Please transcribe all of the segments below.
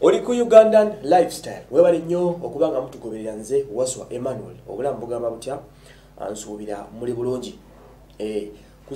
Oli ku Ugandan lifestyle webale nnyo okubanga mutugoberera nze Waswa Emmanuel obulamu bugamba butya ansuubira muli bulungi ku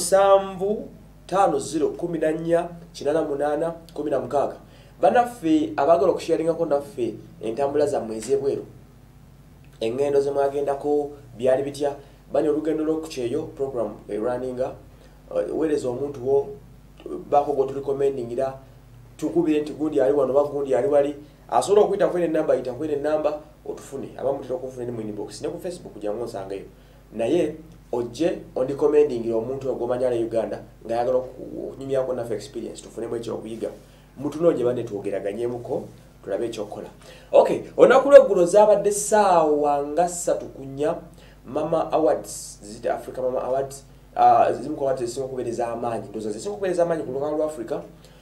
0750148816 banaffe abagala okusharingako naffe entambula zammwe ez'ebweru engendo ze mwagendako byali bitya bani olugendo lw'okukyeyo program runninga wereza omuntu wo bako go recommendingira tukubire nti gundi ali wano bagundi ali wali asobola okuyita kwene namba ita kwene namba otufune abamutira okufuna ne mu inbox ne ku Facebook jangu nsangayo naye ojje ondi commending omuntu ogomanya la Uganda nga yagala okunyumyako nafe experience tufune mu ekyo okuyiga mutunoje bane tuogeraganyemko tulabe ekyokola. Okay, onakulo eggulo zabadde saawa nga 3 kunya Mama Awards zite Africa Mama Awards zimuko wate simo kubereza amanyi ndoza zisimo kubereza amanyi ku lukalu Africa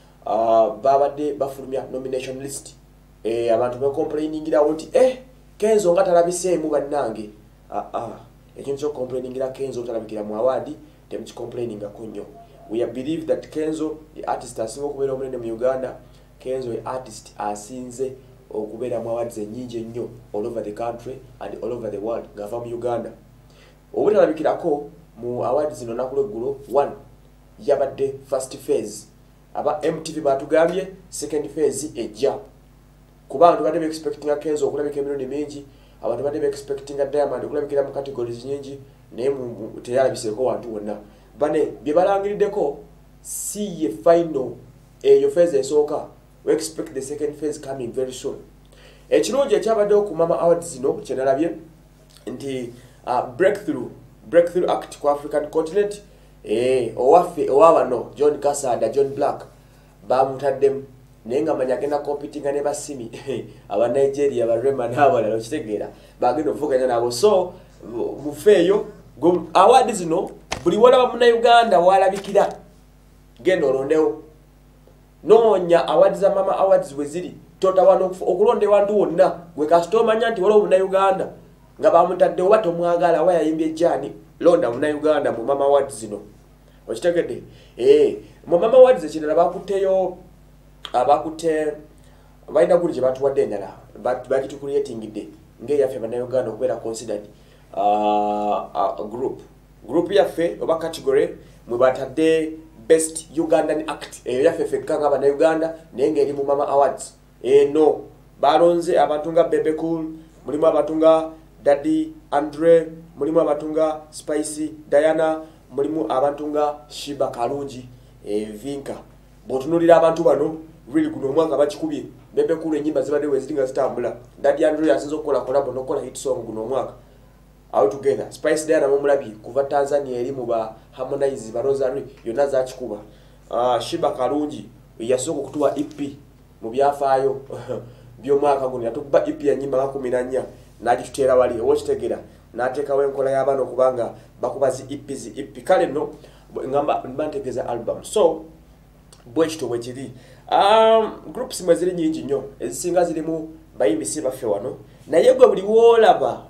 babadde bafulumya nomination list abantu be complainingira wonti Kenzo nga talabisemu bannange ekintu kyo complainingira Kenzo talabikira mu award temchi complaininga kunyo. We believe that Kenzo the artist asinga okubeera omunene mu Uganda. Kenzo the artist asinze okubeera mu awards ennyingi ennyo all over the country and all over the world ngava mu Uganda. Obutalabikirako mu awards zino nakulo eggulo 1 yabadde first phase aba MTV batugambye second phase ejja kuba abantu badde expecting Kenzo okulabika emirundi mingi abantu badde expecting Diamond okulabikira mu categories nyingi naye mu teyalabiseko wantu wonna bane bye balangiriddeko si ye final eyo phase esooka we expect the second phase coming very soon. Ekirungi ekyabadde ku Mama Awards zino kyenalabye nti breakthrough act ku African continent owaffe owabano John Kasada John Black bamutaddemu nenga manya genda competing ne basimi aba Nigeria ba Rema n'abalala okitegeera bagenda okuvuganya nabo so mufeeyo awards zino buli wala mu Uganda walabikira genda olondewo noonya awards za Mama Awards weziri totawana okulondewa ndu wonna gwe customer nyanti wala mu Uganda nga bamutadde oba tomwagala waya yimbye jani londa mu Uganda mu Mama Awards zino okitegedde mu Mama Awards ekirala bakuteyo abakute baina guli je batuwadde endala bakitu creating de nge yaffe bana Uganda okubeera considered group yaffe oba category mwe batadde best Ugandan act yaffe fekka nga bana Uganda nenge eri mu Mama Awards no balonze abantu nga Bebe Cool mulimu abantu nga Daddy Andre mulimu abantu nga Spicy Diana mulimu abantu nga Shiba Kalungi Vinka botunulira abantu bano really kuno mwaka bakikubye Bebe Cool enyimba zibadde wezitinga zitambula Daddy Andre yasinze okukola collab nokola hit song kuno mwaka all together Spice Diana mumulabi kuva Tanzania eri mu ba Harmonize ba Rosary yona za kikuba Shiba Kalungi yasoko kutuwa EP mu byafaayo byo mwaka guno yatukuba EP ya nyimba 14 n'agitutera wali okitegera n'ateekawo enkola y'abaana okubanga bakubazi EP kale no ngamba mbantegeza album so bwekito bwekiri groups mweziri nyingi nnyo ezisinga zirimu bayimbisi baffe wano naye gwe buli woolaba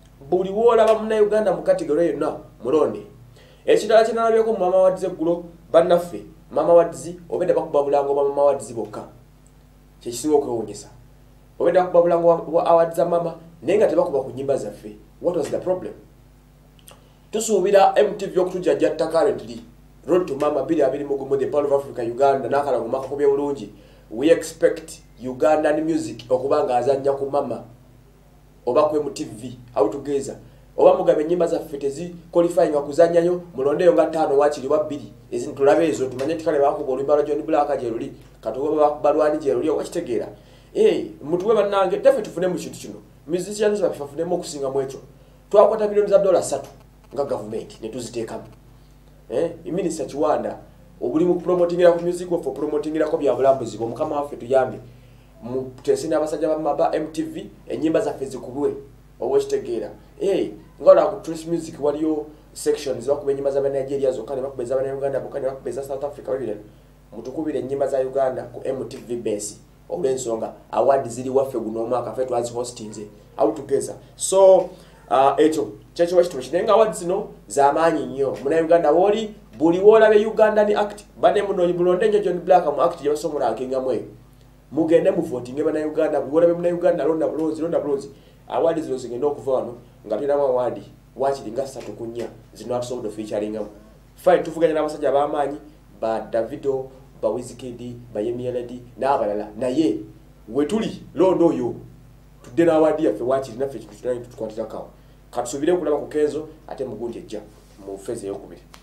mu Uganda mu category yonna mulonde ekirala kinalabyeko mu Mama Awards eggulo bannaffe Mama Awards obedde bakuba bulango ba Mama Awards bokka kyekisinga okwewuunyisa obedde bakuba bulango wa awards za mama naye nga tebakuba ku nnyimba zaffe. What was the problem? Tusuubira MTV okutujjajjatta currently Road to Mama 2020 the Power of Africa Uganda n'akalango makakubye bulungi. We expect Ugandan music okubanga azanja ku mama oba ku MTV outugeza oba mugabe nyimba zaffe tezi qualifying akuzanyayo mulondeyo nga 5 wakiri wa 2 ezintu tulabe ezo tumanye tikale bakuba olimbala John Black jeruli katoba bakubalwani jeruli okitegeera mutuwe bannange tefe tufune mu kintu kino musicians bafifunemo okusinga mu ekyo twakwata milioni za $3 nga government ne tuziteekamu Minister Chiwanda obuli mu promotingira ku music for promotingira ko bya bulambuzi bo mukama waffe tuyambe mu tesina abasajja ba MTV enyimba zaffe zikubwe obwekitegeera ngola ku Trace Music waliyo sections bakubenya enyimba za Nigeria zokka ne bakubeza abana Uganda bokka ne bakubeza South Africa wabire mutukubire enyimba za Uganda ku MTV base olwensonga award ziri waffe guno omwaka ffe twazi hostinze out together so ekyo kyekyo wakitu kinenga awards zino z'amaanyi nnyo muna Uganda woli buli woolabe Ugandan act bane muno bulonde John Black mu act yasomola akinga mwe mugende mu voting bana Uganda bwora be mu Uganda londa blozi award zino zigenda okuva wano nga tulina award wakiringa 3 ku 4 zino asobola featuring am fine tuvuganya n'abasajja ab'amaanyi ba Davido ba Wizkid ba Yemi Alade n'abalala naye wetuli londo oyo tudde na award yaffe wakirina ffe tukwatira kawo katusubire kulaba ku Kenzo ate mugunje ejja mu phase ey'okubiri.